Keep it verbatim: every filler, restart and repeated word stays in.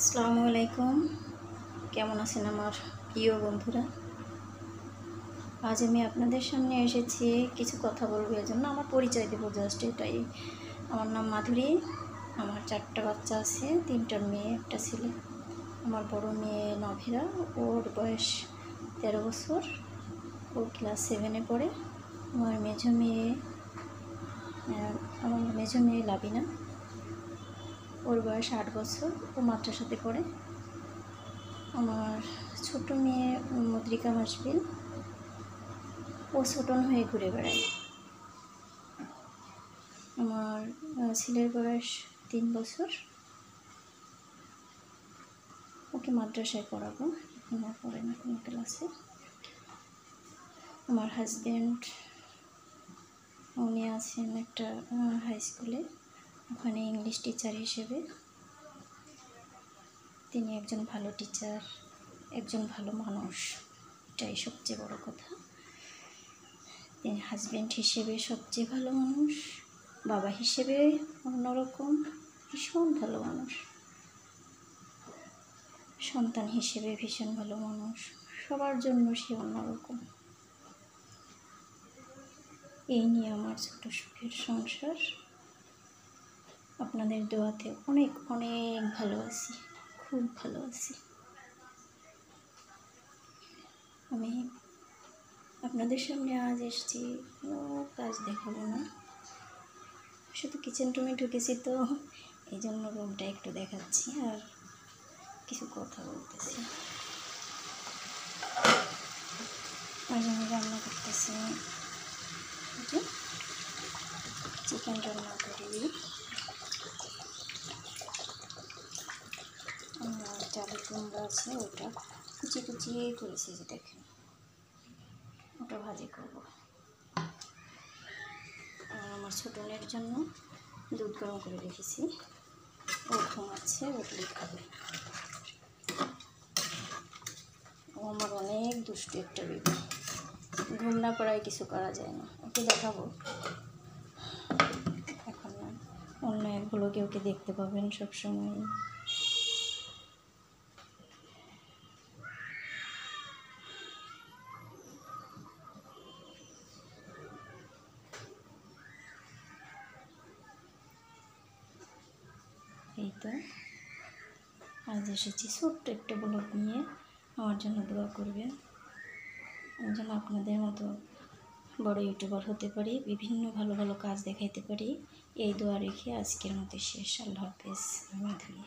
আসসালামু আলাইকুম। কেমন আছেন আমার প্রিয় বন্ধুরা? আজ আমি আপনাদের সামনে এসেছি কিছু কথা বলবো, এর জন্য আমার পরিচয় দেবো, জাস্ট এটাই। আমার নাম মাধুরী। আমার চারটা বাচ্চা আছে, তিনটা মেয়ে একটা ছেলে। আমার বড় মেয়ে নভেরা, ওর বয়স তেরো বছর, ও ক্লাস সেভেনে পড়ে। আমার মেঝো মেয়ে আমার মেঝো মেয়ে লাবিনা, ওর বয়স আট বছর, ও মাদ্রাসাতে পড়ে। আমার ছোট মেয়ে মুদ্রিকা মাসবিল, ও ছোটন হয়ে ঘুরে বেড়ায়। আমার ছেলের বয়স তিন বছর, ওকে মাদ্রাসায় পড়াবো, এখন আর পড়ে না কোনো ক্লাসে। আমার হাজব্যান্ড, উনি আছেন একটা হাই স্কুলে, ওখানে ইংলিশ টিচার হিসেবে। তিনি একজন ভালো টিচার, একজন ভালো মানুষ, এটাই সবচেয়ে বড় কথা। তিনি হাজব্যান্ড হিসেবে সবচেয়ে ভালো মানুষ, বাবা হিসেবে অন্যরকম, ভীষণ ভালো মানুষ, সন্তান হিসেবে ভীষণ ভালো মানুষ, সবার জন্য সে অন্যরকম। এই নিয়ে আমার ছোট সুখের সংসার। আপনাদের দোয়াতে অনেক অনেক ভালো আছি, খুব ভালো আছি। আমি আপনাদের সামনে আজ এসেছি, কোনো কাজ দেখাবো না, শুধু কিচেন রুমে ঢুকেছি তো এই জন্য রুমটা একটু দেখাচ্ছি আর কিছু কথা বলতেছি। আজ আমি রান্না করতেছি, চিকেন রান্না করি। আমার চালের কুমড়া আছে, ওটা কুচি কুচি করেছি, যে দেখেন, ওটা ভাজি করব। আর আমার ছোটনের জন্য দুধ গরম করে রেখেছি, ও ঘুমাচ্ছে, উঠলে খাবে। ও আমার অনেক দুষ্টু একটা বেবি, ঘুম না পড়ায় কিছু করা যায় না। ওকে দেখাবো এখন না, অন্য এক ব্লগে ওকে দেখতে পাবেন সবসময়। এই তো আজ এসেছি ছোট্ট একটা ব্লগ নিয়ে। আমার জন্য দোয়া করবেন, আমি যেন আপনাদের মতো বড় ইউটিউবার হতে পারি, বিভিন্ন ভালো ভালো কাজ দেখাইতে পারি। এই দোয়া রেখে আজকের মতো শেষ। আল্লাহ হাফেজ। মাধুরী।